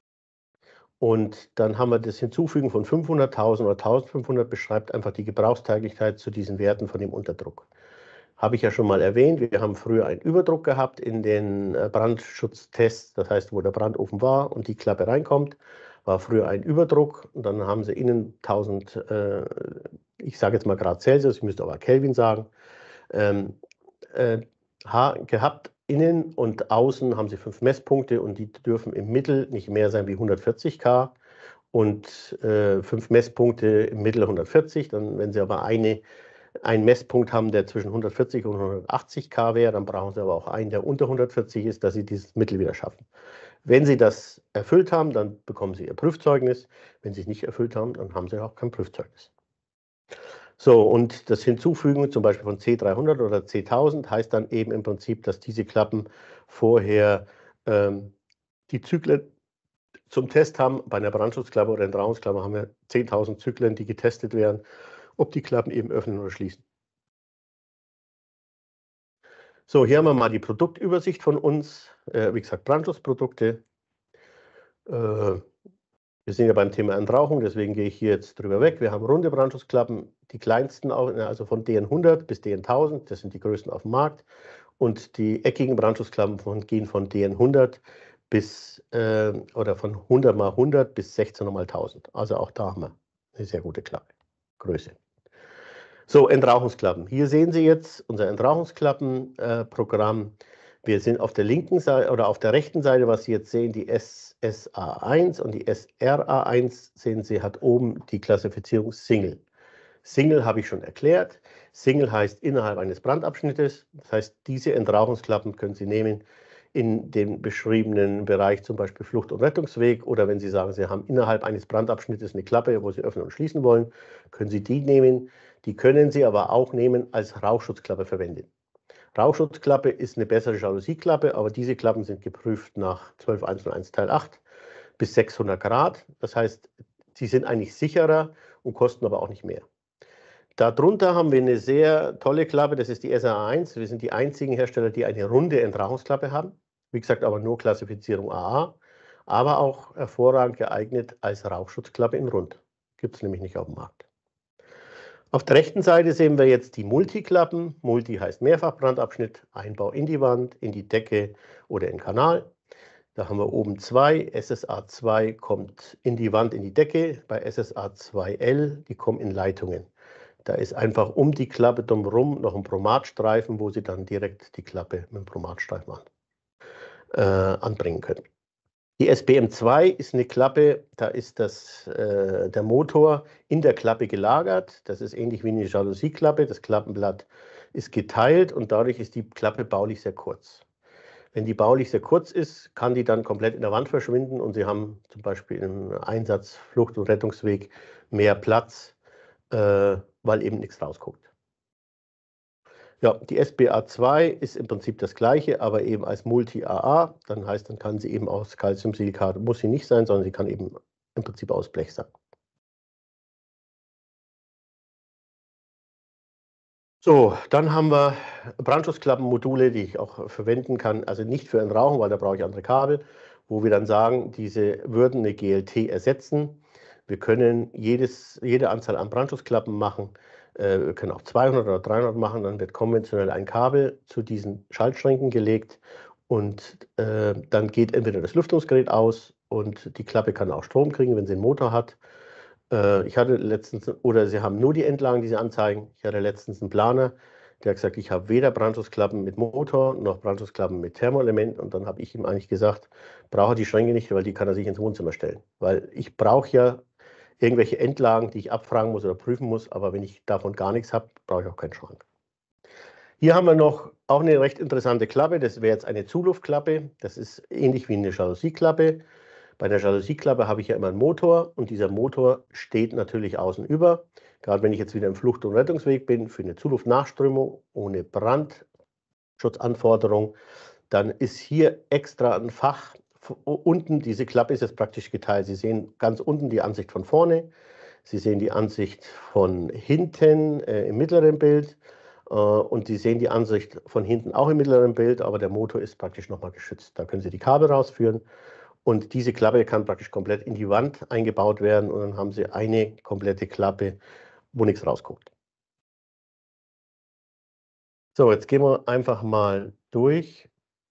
Speaker 1: Und dann haben wir das Hinzufügen von fünfhundert, tausend oder eintausendfünfhundert, beschreibt einfach die Gebrauchstauglichkeit zu diesen Werten von dem Unterdruck. Habe ich ja schon mal erwähnt, wir haben früher einen Überdruck gehabt in den Brandschutztests, das heißt, wo der Brandofen war und die Klappe reinkommt, war früher ein Überdruck und dann haben sie innen tausend, äh, ich sage jetzt mal Grad Celsius, ich müsste aber Kelvin sagen, ähm, äh, gehabt. Innen und außen haben sie fünf Messpunkte und die dürfen im Mittel nicht mehr sein wie hundertvierzig K und äh, fünf Messpunkte im Mittel hundertvierzig. Dann, wenn sie aber eine, einen Messpunkt haben, der zwischen hundertvierzig und hundertachtzig K wäre, dann brauchen sie aber auch einen, der unter hundertvierzig ist, dass sie dieses Mittel wieder schaffen. Wenn sie das erfüllt haben, dann bekommen sie ihr Prüfzeugnis. Wenn sie es nicht erfüllt haben, dann haben sie auch kein Prüfzeugnis. So, und das Hinzufügen zum Beispiel von C dreihundert oder C tausend heißt dann eben im Prinzip, dass diese Klappen vorher ähm, die Zyklen zum Test haben. Bei einer Brandschutzklappe oder Entrauungsklappe haben wir zehntausend Zyklen, die getestet werden, ob die Klappen eben öffnen oder schließen. So, hier haben wir mal die Produktübersicht von uns. Äh, wie gesagt, Brandschutzprodukte. Äh, Wir sind ja beim Thema Entrauchung, deswegen gehe ich hier jetzt drüber weg. Wir haben runde Brandschutzklappen, die kleinsten, also von D N hundert bis D N tausend, das sind die größten auf dem Markt. Und die eckigen Brandschutzklappen von, gehen von D N hundert bis, äh, oder von hundert mal hundert bis sechzehn mal tausend. Also auch da haben wir eine sehr gute Klappe, Größe. So, Entrauchungsklappen. Hier sehen Sie jetzt unser Entrauchungsklappenprogramm. Äh, Wir sind auf der linken Seite oder auf der rechten Seite, was Sie jetzt sehen, die S S A eins und die S R A eins, sehen Sie, hat oben die Klassifizierung Single. Single habe ich schon erklärt. Single heißt innerhalb eines Brandabschnittes. Das heißt, diese Entrauchungsklappen können Sie nehmen in dem beschriebenen Bereich, zum Beispiel Flucht- und Rettungsweg. Oder wenn Sie sagen, Sie haben innerhalb eines Brandabschnittes eine Klappe, wo Sie öffnen und schließen wollen, können Sie die nehmen. Die können Sie aber auch nehmen als Rauchschutzklappe verwenden. Rauchschutzklappe ist eine bessere Jalousie-Klappe, aber diese Klappen sind geprüft nach zwölf Punkt eins Teil acht bis sechshundert Grad. Das heißt, sie sind eigentlich sicherer und kosten aber auch nicht mehr. Darunter haben wir eine sehr tolle Klappe, das ist die S A eins. Wir sind die einzigen Hersteller, die eine runde Entrauchungsklappe haben. Wie gesagt, aber nur Klassifizierung A A, aber auch hervorragend geeignet als Rauchschutzklappe in Rund. Gibt es nämlich nicht auf dem Markt. Auf der rechten Seite sehen wir jetzt die Multiklappen. Multi heißt Mehrfachbrandabschnitt, Einbau in die Wand, in die Decke oder in den Kanal. Da haben wir oben zwei. S S A zwei kommt in die Wand, in die Decke. Bei S S A zwei L, die kommen in Leitungen. Da ist einfach um die Klappe drumherum noch ein Bromatstreifen, wo Sie dann direkt die Klappe mit dem Bromatstreifen an, äh, anbringen können. Die S B M zwei ist eine Klappe, da ist das, äh, der Motor in der Klappe gelagert. Das ist ähnlich wie eine Jalousie-Klappe. Das Klappenblatt ist geteilt und dadurch ist die Klappe baulich sehr kurz. Wenn die baulich sehr kurz ist, kann die dann komplett in der Wand verschwinden und Sie haben zum Beispiel im Einsatz, Flucht- und Rettungsweg mehr Platz, äh, weil eben nichts rausguckt. Ja, die S B A zwei ist im Prinzip das gleiche, aber eben als Multi-A A. Dann heißt, dann kann sie eben aus Calciumsilikat, muss sie nicht sein, sondern sie kann eben im Prinzip aus Blech sein. So, dann haben wir Brandschutzklappenmodule, die ich auch verwenden kann, also nicht für ein Rauchen, weil da brauche ich andere Kabel, wo wir dann sagen, diese würden eine G L T ersetzen. Wir können jedes, jede Anzahl an Brandschutzklappen machen. Äh, wir können auch zweihundert oder dreihundert machen. Dann wird konventionell ein Kabel zu diesen Schaltschränken gelegt und äh, dann geht entweder das Lüftungsgerät aus und die Klappe kann auch Strom kriegen, wenn sie einen Motor hat. Äh, ich hatte letztens, oder sie haben nur die Endlagen, die sie anzeigen. Ich hatte letztens einen Planer, der hat gesagt, ich habe weder Brandschutzklappen mit Motor noch Brandschutzklappen mit Thermoelement. Und dann habe ich ihm eigentlich gesagt, brauche er die Schränke nicht, weil die kann er sich ins Wohnzimmer stellen. Weil ich brauche ja irgendwelche Endlagen, die ich abfragen muss oder prüfen muss. Aber wenn ich davon gar nichts habe, brauche ich auch keinen Schrank. Hier haben wir noch auch eine recht interessante Klappe. Das wäre jetzt eine Zuluftklappe. Das ist ähnlich wie eine Jalousie-Klappe. Bei der Jalousie-Klappe habe ich ja immer einen Motor und dieser Motor steht natürlich außen über. Gerade wenn ich jetzt wieder im Flucht- und Rettungsweg bin, für eine Zuluftnachströmung ohne Brandschutzanforderung, dann ist hier extra ein Fach unten. Diese Klappe ist jetzt praktisch geteilt. Sie sehen ganz unten die Ansicht von vorne. Sie sehen die Ansicht von hinten äh, im mittleren Bild. Äh, und Sie sehen die Ansicht von hinten auch im mittleren Bild, aber der Motor ist praktisch nochmal geschützt. Da können Sie die Kabel rausführen. Und diese Klappe kann praktisch komplett in die Wand eingebaut werden und dann haben Sie eine komplette Klappe, wo nichts rausguckt. So, jetzt gehen wir einfach mal durch.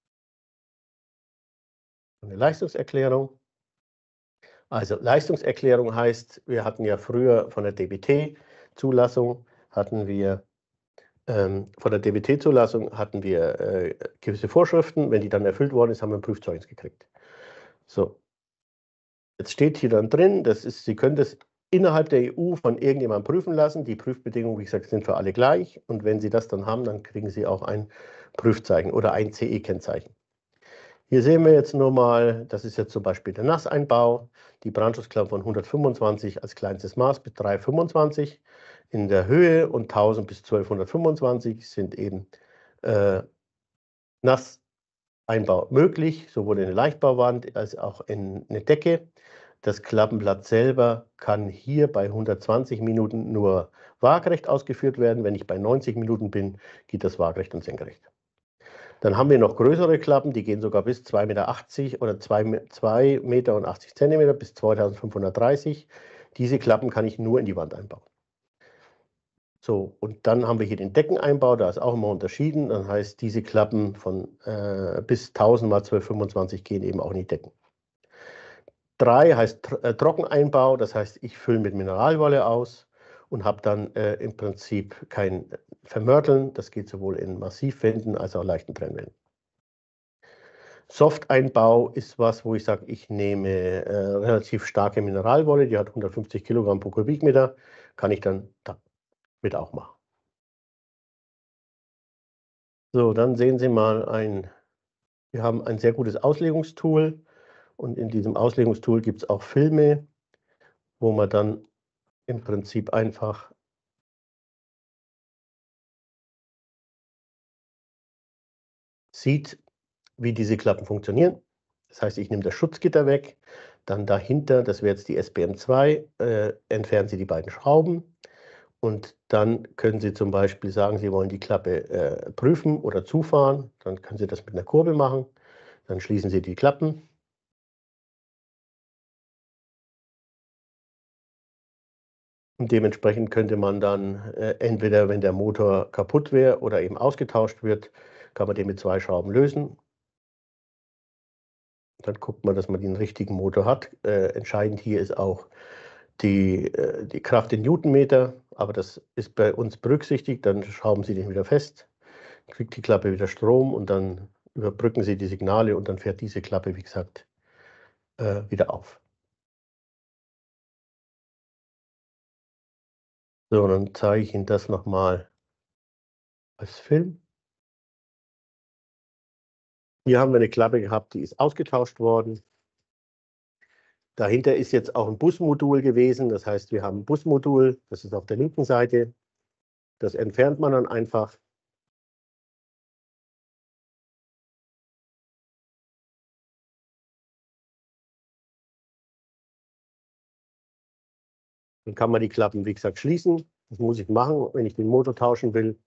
Speaker 1: Eine Leistungserklärung. Also Leistungserklärung heißt, wir hatten ja früher von der D B T-Zulassung, hatten wir ähm, von der D B T-Zulassung hatten wir äh, gewisse Vorschriften. Wenn die dann erfüllt worden ist, haben wir ein Prüfzeugnis gekriegt. So, jetzt steht hier dann drin, das ist, Sie können das innerhalb der E U von irgendjemandem prüfen lassen. Die Prüfbedingungen, wie gesagt, sind für alle gleich. Und wenn Sie das dann haben, dann kriegen Sie auch ein Prüfzeichen oder ein C E-Kennzeichen. Hier sehen wir jetzt nur mal, das ist jetzt zum Beispiel der Nasseinbau, die Brandschutzklappe von hundertfünfundzwanzig als kleinstes Maß bis dreihundertfünfundzwanzig in der Höhe und tausend bis zwölfhundertfünfundzwanzig sind eben äh, Nasseinbau möglich, sowohl in eine Leichtbauwand als auch in eine Decke. Das Klappenblatt selber kann hier bei hundertzwanzig Minuten nur waagerecht ausgeführt werden. Wenn ich bei neunzig Minuten bin, geht das waagerecht und senkrecht. Dann haben wir noch größere Klappen, die gehen sogar bis zwei Meter achtzig oder zwei Meter achtzig Zentimeter bis zweitausendfünfhundertdreißig. Diese Klappen kann ich nur in die Wand einbauen. So, und dann haben wir hier den Deckeneinbau, da ist auch immer unterschieden. Das heißt, diese Klappen von äh, bis tausend mal zwölfhundertfünfundzwanzig gehen eben auch in die Decken. Drei heißt äh, Trockeneinbau, das heißt, ich fülle mit Mineralwolle aus und habe dann äh, im Prinzip kein Vermörteln. Das geht sowohl in Massivwänden als auch leichten Trennwänden. Soft-Einbau ist was, wo ich sage, ich nehme äh, relativ starke Mineralwolle, die hat hundertfünfzig Kilogramm pro Kubikmeter, kann ich dann damit auch machen. So, dann sehen Sie mal, ein, wir haben ein sehr gutes Auslegungstool und in diesem Auslegungstool gibt es auch Filme, wo man dann im Prinzip einfach sieht, wie diese Klappen funktionieren. Das heißt, ich nehme das Schutzgitter weg, dann dahinter, das wäre jetzt die S B M zwei, äh, entfernen Sie die beiden Schrauben und dann können Sie zum Beispiel sagen, Sie wollen die Klappe äh, prüfen oder zufahren. Dann können Sie das mit einer Kurbel machen. Dann schließen Sie die Klappen. Und dementsprechend könnte man dann äh, entweder, wenn der Motor kaputt wäre oder eben ausgetauscht wird, kann man den mit zwei Schrauben lösen. Dann guckt man, dass man den richtigen Motor hat. Äh, entscheidend hier ist auch die, äh, die Kraft in Newtonmeter, aber das ist bei uns berücksichtigt. Dann schrauben Sie den wieder fest, kriegt die Klappe wieder Strom und dann überbrücken Sie die Signale und dann fährt diese Klappe, wie gesagt, äh, wieder auf. So, dann zeige ich Ihnen das nochmal als Film. Hier haben wir eine Klappe gehabt, die ist ausgetauscht worden. Dahinter ist jetzt auch ein Busmodul gewesen. Das heißt, wir haben ein Busmodul, das ist auf der linken Seite. Das entfernt man dann einfach. Dann kann man die Klappen, wie gesagt, schließen. Das muss ich machen, wenn ich den Motor tauschen will.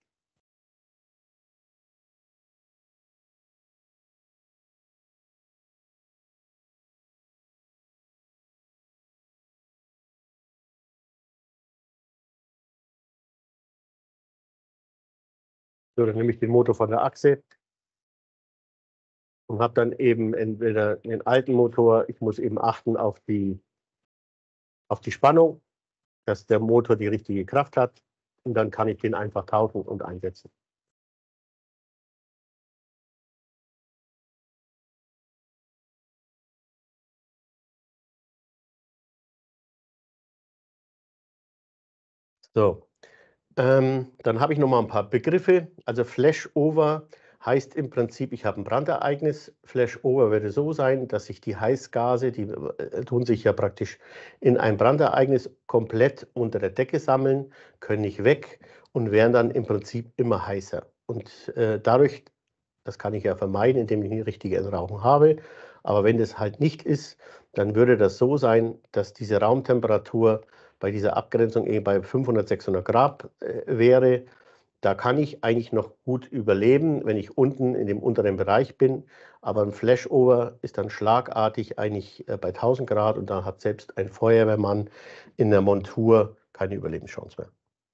Speaker 1: So, dann nehme ich den Motor von der Achse und habe dann eben entweder den alten Motor, ich muss eben achten auf die, auf die Spannung, dass der Motor die richtige Kraft hat und dann kann ich den einfach tauschen und einsetzen. So, ähm, dann habe ich noch mal ein paar Begriffe. Also Flashover heißt im Prinzip, ich habe ein Brandereignis. Flashover würde so sein, dass sich die Heißgase, die äh, tun sich ja praktisch in ein Brandereignis komplett unter der Decke sammeln, können nicht weg und werden dann im Prinzip immer heißer. Und äh, dadurch, das kann ich ja vermeiden, indem ich eine richtige Entrauchung habe. Aber wenn das halt nicht ist, dann würde das so sein, dass diese Raumtemperatur bei dieser Abgrenzung eben bei fünfhundert, sechshundert Grad äh, wäre. Da kann ich eigentlich noch gut überleben, wenn ich unten in dem unteren Bereich bin. Aber ein Flashover ist dann schlagartig eigentlich äh, bei tausend Grad und da hat selbst ein Feuerwehrmann in der Montur keine Überlebenschance mehr.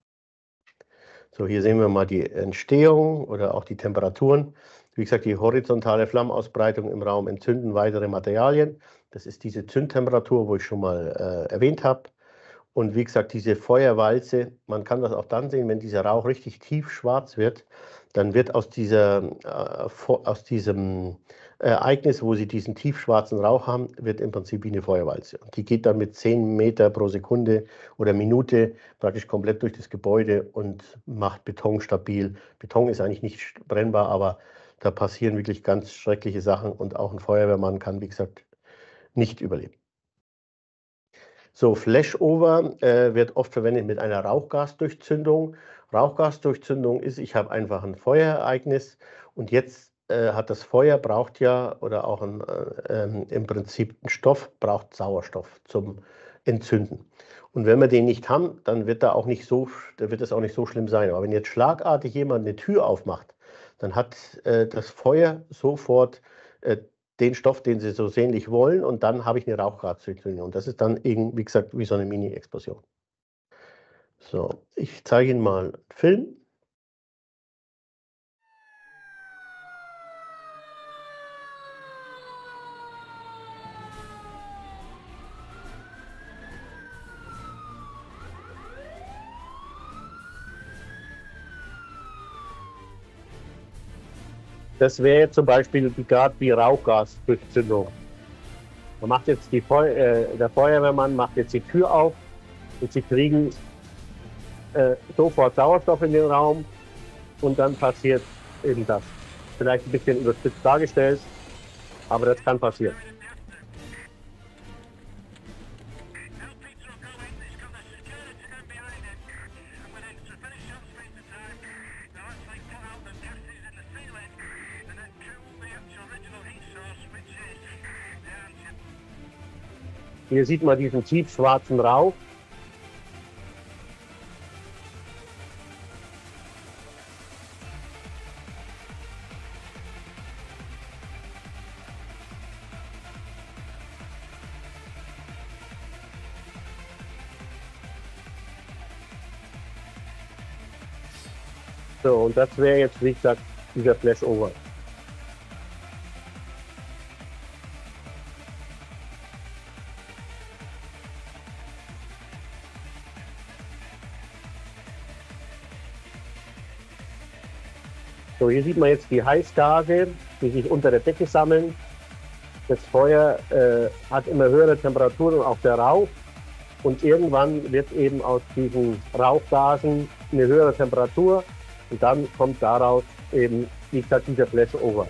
Speaker 1: So, hier sehen wir mal die Entstehung oder auch die Temperaturen. Wie gesagt, die horizontale Flammenausbreitung im Raum entzünden weitere Materialien. Das ist diese Zündtemperatur, wo ich schon mal äh, erwähnt habe. Und wie gesagt, diese Feuerwalze, man kann das auch dann sehen, wenn dieser Rauch richtig tiefschwarz wird, dann wird aus, dieser, äh, aus diesem Ereignis, wo Sie diesen tiefschwarzen Rauch haben, wird im Prinzip wie eine Feuerwalze. Und die geht dann mit zehn Meter pro Sekunde oder Minute praktisch komplett durch das Gebäude und macht Beton stabil. Beton ist eigentlich nicht brennbar, aber da passieren wirklich ganz schreckliche Sachen und auch ein Feuerwehrmann kann, wie gesagt, nicht überleben. So, Flashover äh, wird oft verwendet mit einer Rauchgasdurchzündung. Rauchgasdurchzündung ist, ich habe einfach ein Feuerereignis und jetzt äh, hat das Feuer braucht ja oder auch ein, äh, ähm, im Prinzip ein Stoff braucht Sauerstoff zum Entzünden. Und wenn wir den nicht haben, dann wird da auch nicht so, da wird es auch nicht so schlimm sein. Aber wenn jetzt schlagartig jemand eine Tür aufmacht, dann hat äh, das Feuer sofort äh, den Stoff, den sie so sehnlich wollen, und dann habe ich eine Rauchgaszündung. Und das ist dann, eben, wie gesagt, wie so eine Mini-Explosion. So, ich zeige Ihnen mal einen Film. Das wäre jetzt zum Beispiel gerade die Rauchgasdurchzündung. Man macht jetzt die Feu äh, der Feuerwehrmann macht jetzt die Tür auf und sie kriegen äh, sofort Sauerstoff in den Raum und dann passiert eben das. Vielleicht ein bisschen überspitzt dargestellt, aber das kann passieren. Hier sieht man diesen tiefschwarzen Rauch.
Speaker 2: So, und das wäre jetzt, wie gesagt, dieser Flashover. So, hier sieht man jetzt die Heißgase, die sich unter der Decke sammeln. Das Feuer äh, hat immer höhere Temperaturen, auch der Rauch. Und irgendwann wird eben aus diesen Rauchgasen eine höhere Temperatur. Und dann kommt daraus eben, wie gesagt, dieser Flashover.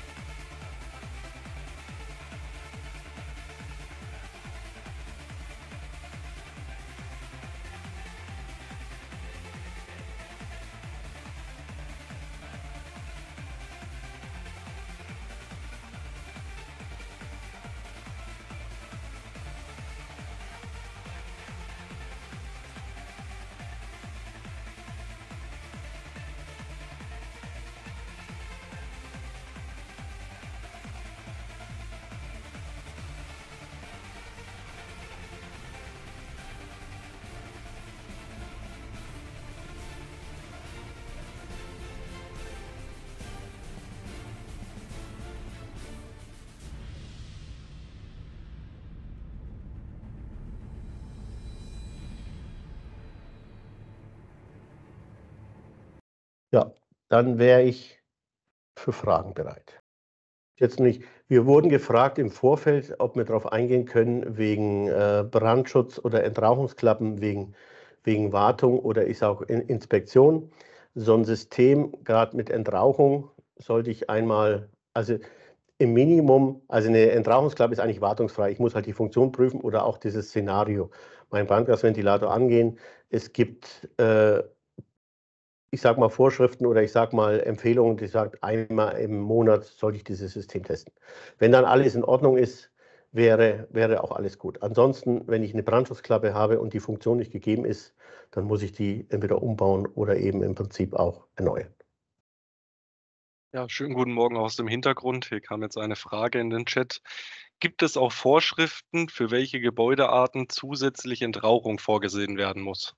Speaker 2: Ja, dann wäre ich für Fragen bereit. Jetzt nicht. Wir wurden gefragt im Vorfeld, ob wir darauf eingehen können, wegen äh, Brandschutz oder Entrauchungsklappen, wegen, wegen Wartung oder ich sage In Inspektion. So ein System, gerade mit Entrauchung, sollte ich einmal, also im Minimum, also eine Entrauchungsklappe ist eigentlich wartungsfrei. Ich muss halt die Funktion prüfen oder auch dieses Szenario, meinen Brandgasventilator angehen. Es gibt äh, ich sage mal, Vorschriften oder ich sage mal Empfehlungen, die sagt, einmal im Monat sollte ich dieses System testen. Wenn dann alles in Ordnung ist, wäre, wäre auch alles gut. Ansonsten, wenn ich eine Brandschutzklappe habe und die Funktion nicht gegeben ist, dann muss ich die entweder umbauen oder eben im Prinzip auch erneuern.
Speaker 3: Ja, schönen guten Morgen aus dem Hintergrund. Hier kam jetzt eine Frage in den Chat. Gibt es auch Vorschriften, für welche Gebäudearten zusätzlich Entrauchung vorgesehen werden muss?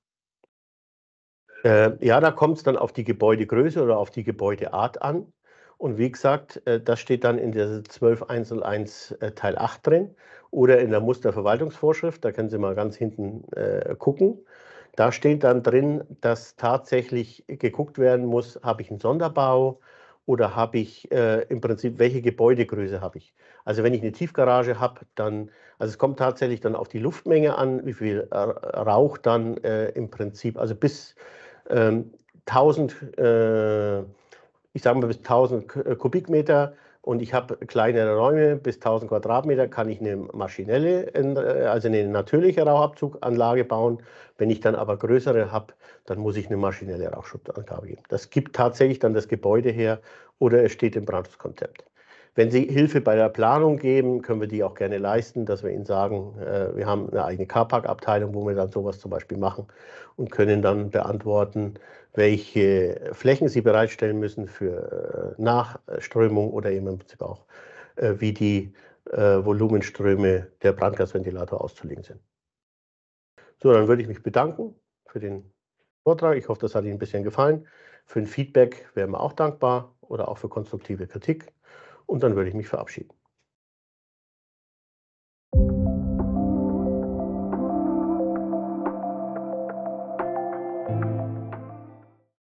Speaker 1: Äh, ja, da kommt es dann auf die Gebäudegröße oder auf die Gebäudeart an. Und wie gesagt, äh, das steht dann in der zwölf eins null eins äh, Teil acht drin oder in der Musterverwaltungsvorschrift. Da können Sie mal ganz hinten äh, gucken. Da steht dann drin, dass tatsächlich geguckt werden muss, habe ich einen Sonderbau oder habe ich äh, im Prinzip, welche Gebäudegröße habe ich. Also wenn ich eine Tiefgarage habe, dann, also es kommt tatsächlich dann auf die Luftmenge an, wie viel äh, Rauch dann äh, im Prinzip, also bis ähm, tausend, äh, ich sage mal bis tausend Kubikmeter und ich habe kleinere Räume bis tausend Quadratmeter, kann ich eine maschinelle, also eine natürliche Rauchabzuganlage bauen. Wenn ich dann aber größere habe, dann muss ich eine maschinelle Rauchschutzanlage geben. Das gibt tatsächlich dann das Gebäude her oder es steht im Brandschutzkonzept. Wenn Sie Hilfe bei der Planung geben, können wir die auch gerne leisten, dass wir Ihnen sagen, äh, wir haben eine eigene Carpark-Abteilung, wo wir dann sowas zum Beispiel machen und können dann beantworten, welche Flächen Sie bereitstellen müssen für äh, Nachströmung oder eben im Prinzip auch, äh, wie die äh, Volumenströme der Brandgasventilator auszulegen sind. So, dann würde ich mich bedanken für den Vortrag. Ich hoffe, das hat Ihnen ein bisschen gefallen. Für ein Feedback wären wir auch dankbar oder auch für konstruktive Kritik. Und dann würde ich mich verabschieden.